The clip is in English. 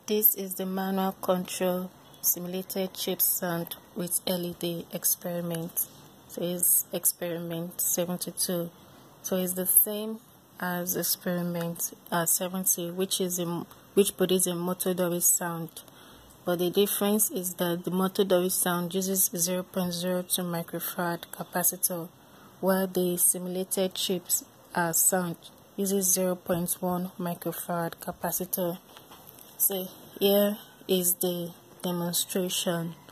This is the manual control simulated chip sound with LED experiment. So it's experiment 72. So it's the same as experiment 70, which produces a Motodori sound. But the difference is that the Motodori sound uses 0.02 microfarad capacitor, while the simulated chips sound uses 0.1 microfarad capacitor. So here is the demonstration.